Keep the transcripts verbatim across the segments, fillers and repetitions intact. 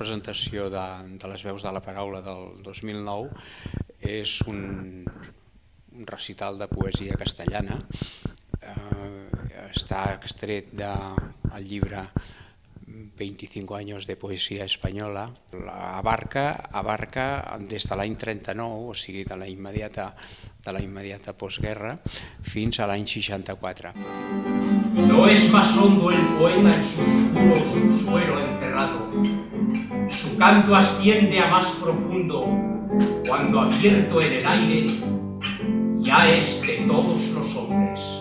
representació de, de les veus de la paraula del dos mil nou és un, un recital de poesia castellana. Eh, està extret del llibre veinticinco años de poesía española. Abarca, abarca des de l'any trenta-nou, o sigui de la immediata, de la immediata postguerra, fins a l'any seixanta-quatre. No es más hondo el poeta en sus muros un suelo encerrado. Su canto asciende a más profundo cuando abierto en el aire ya es de todos los hombres.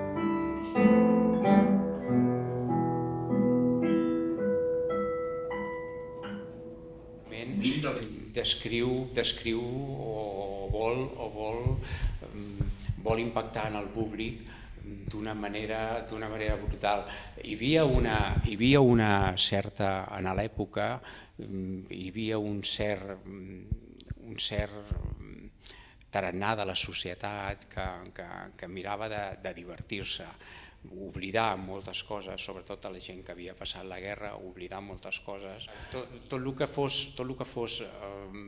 Descriu, descriu o vol, o vol, vol impactar en el públic d'una manera, d'una manera brutal. Hi havia una, hi havia una certa, en l'època, hi havia un cert, un cert tarannà de la societat que, que, que mirava de, de divertir-se, oblidar moltes coses, sobretot a la gent que havia passat la guerra, oblidar moltes coses. Tot, tot el que fos, tot el que fos eh,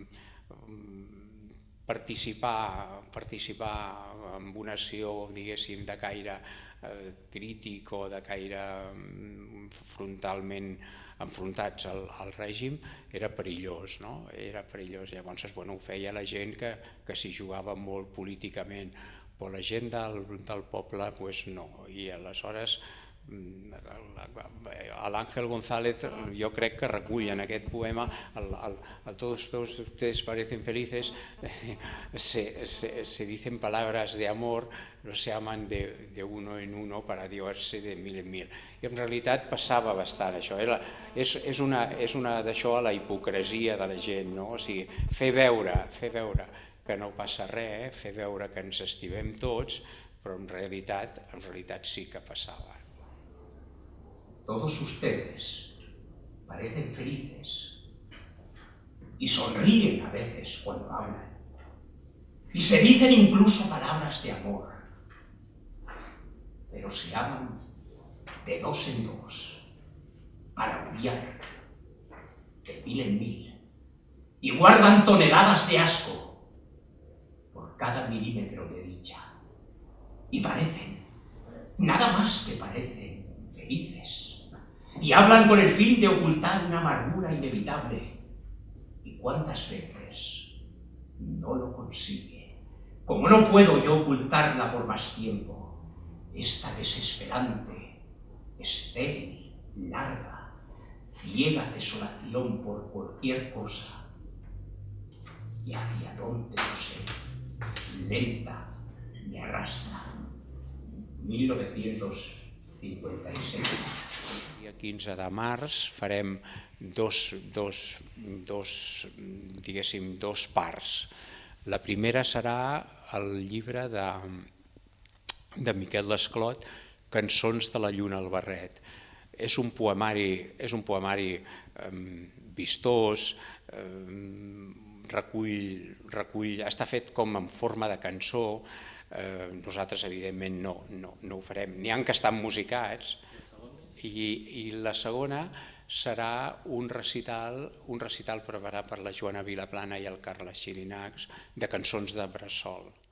participar, participar en una acció, diguéssim, de caire eh, crític o de caire eh, frontalment enfrontats al, al règim, era perillós, no? Era perillós. Llavors, bueno, ho feia la gent que, que s'hi jugava molt políticament, però la gent del, del poble pues no, i aleshores l'Ángel González jo crec que recull en aquest poema el, el, el todos, todos ustedes parecen felices, se, se, se dicen palabras de amor, no se aman de, de uno en uno para adiós-se de mil en mil. I en realitat passava bastant això, era, és, és una, és una d'això a la hipocresia de la gent, no? O sigui, fer veure, fer veure que no passa res, fer veure que ens estimem tots, però en realitat, en realitat sí que passava. Todos ustedes parecen felices y sonríen a veces cuando hablan y se dicen incluso palabras de amor, pero se aman de dos en dos para odiar de mil en mil y guardan toneladas de asco por cada milímetro de dicha y parecen, nada más que parecen, felices. Y hablan con el fin de ocultar una amargura inevitable. ¿Y cuántas veces no lo consigue? Como no puedo yo ocultarla por más tiempo, esta desesperante, estéril, larga, ciega desolación por cualquier cosa, y hacia dónde no sé, lenta, me arrastra. mil novecientos cincuenta y seis. El dia quinze de març farem dos, dos, dos, diguéssim, dos parts. La primera serà el llibre de, de Miquel Desclot, Cançons de la lluna al barret. És un poemari, és un poemari eh, vistós, eh, recull, recull, està fet com en forma de cançó. Eh, nosaltres, evidentment, no, no, no ho farem. N'hi ha que estan musicats, i, i la segona serà un recital, un recital preparat per la Joana Vilaplana i el Carles Xirinacs de cançons de bressol.